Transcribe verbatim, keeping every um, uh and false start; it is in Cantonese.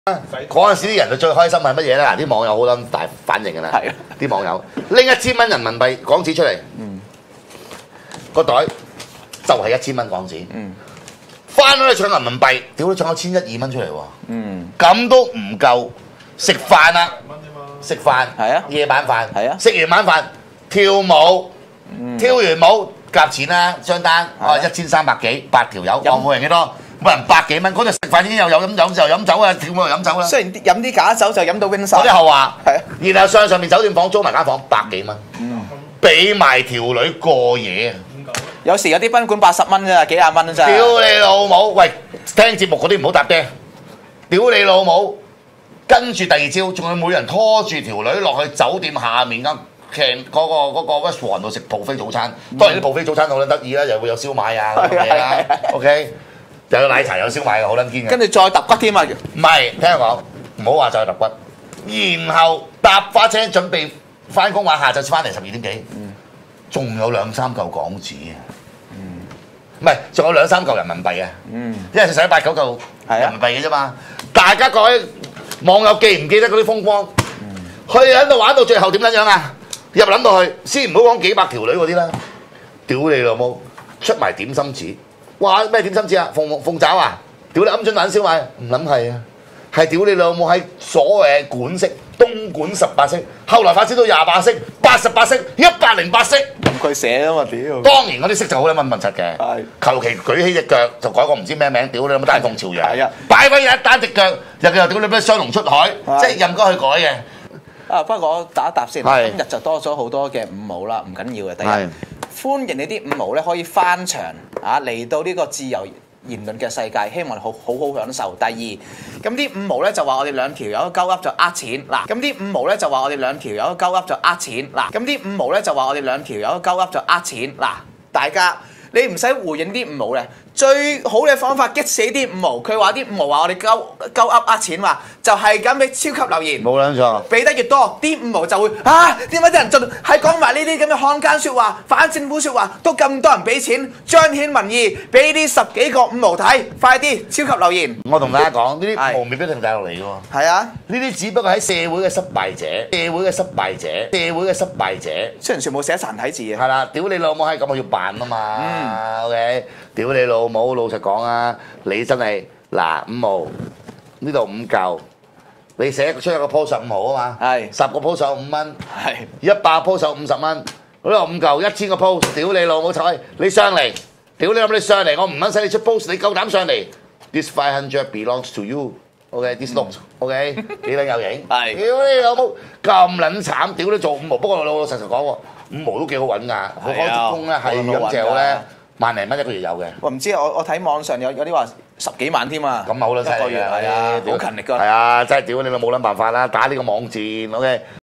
嗰陣時啲人就最開心係乜嘢咧？嗱，啲網友好撚大反應㗎啦。係啊，啲網友拎一千蚊人民幣港紙出嚟，嗯，個袋就係一千蚊港紙，嗯，翻咗去搶人民幣，屌你搶咗千一二蚊出嚟喎，嗯，咁都唔夠食飯啦，食飯係啊，夜晚飯係啊，食完晚飯跳舞，跳完舞夾錢啦，張單哦一千三百幾，八條友，我每人幾多？每人百幾蚊，嗰陣食飯已經又有飲酒就飲酒啊，跳舞又飲酒啦。雖然飲啲假酒就飲到 win 晒。嗰啲後話，係啊。然後上上面酒店房租埋間房百幾蚊，俾埋條女過夜啊！有時有啲賓館八十蚊咋，幾廿蚊咋。屌你老母！喂，聽節目嗰啲唔好搭爹。屌你老母！跟住第二朝，仲要每人拖住條女落去酒店下面間 can 嗰個嗰個 restaurant 度食 buffet 早餐。當然啲 buffet 早餐好撚得意啦，又會有燒賣啊咁嘅嘢啦。OK。又有奶茶有燒賣嘅，好撚堅嘅。跟住再揼骨添啊！唔係，聽我講，唔好話再揼骨。然後搭花車準備翻工，話下晝翻嚟十二點幾，仲有兩三嚿港紙啊！唔係，仲有兩三嚿人民幣啊！因為使八九嚿人民幣嘅啫嘛。大家各位網友記唔記得嗰啲風光？去喺度玩到最後點撚樣啊？入撚到去，先唔好講幾百條女嗰啲啦，屌你老母，出埋點心紙。哇！咩點心紙啊？鳳鳳爪啊！屌你鵪鶉蛋燒賣，唔諗係啊，係屌你老母喺所謂館式東莞十八式，後來發展到廿八式、八十八式、一百零八式。咁佢寫啊嘛屌！當然嗰啲式就好撚問問柒嘅，求其舉起隻腳就改個唔知咩名，屌你老母丹鳳朝陽，擺位有一單隻腳，又叫屌你咩雙龍出海，即係任哥去改嘅。啊，不過我打一答先，今日就多咗好多嘅五毛啦，唔緊要嘅。第一，歡迎你啲五毛咧可以翻牆啊，嚟到呢個自由言論嘅世界，希望你好好好享受。第二，咁啲五毛咧就話我哋兩條友鳩噏就呃錢，嗱，咁啲五毛咧就話我哋兩條友鳩噏就呃錢，嗱，咁啲五毛咧就話我哋兩條友鳩噏就呃錢，嗱，大家你唔使回應啲五毛咧。最好嘅方法激死啲五毛，佢話啲五毛話我哋鳩鳩噏呃錢話，就係咁俾超級留言，冇撚錯，俾得越多，啲五毛就會啊點解啲人盡係講埋呢啲咁嘅漢奸説話、反政府説話，都咁多人俾錢彰顯民意，俾呢十幾個五毛睇，快啲超級留言！我同大家講，呢啲五毛未必定大陸嚟嘅喎，係啊，呢啲只不過喺社會嘅失敗者、社會嘅失敗者、社會嘅失敗者，雖然全部寫繁體字嘅，係啦，屌你老母係咁我要扮啊嘛，嗯 ，OK。屌你老母！老實講啊，你真係嗱五毛呢度五嚿，你寫出一個 post 十五毫啊嘛，係十個 post 十五蚊，係一百 post 十五十蚊，嗰度五嚿一千個 post，屌你老母彩！你上嚟，屌你諗你上嚟，我唔撚使你出 post，你夠膽上嚟 ？This five hundred belongs to you，OK？This note，OK？幾撚有型？係屌你老母咁撚慘！屌你做五毛，不過老老實實講喎，五毛都幾好揾㗎，佢開啲工咧係咁嚼咧。萬零蚊一個月有嘅，我唔知我我睇網上有有啲話十幾萬添啊！咁好撚犀利嘅，係啊，好勤力㗎，係啊，真係屌你老冇撚辦法啦，打呢個網戰 ，OK。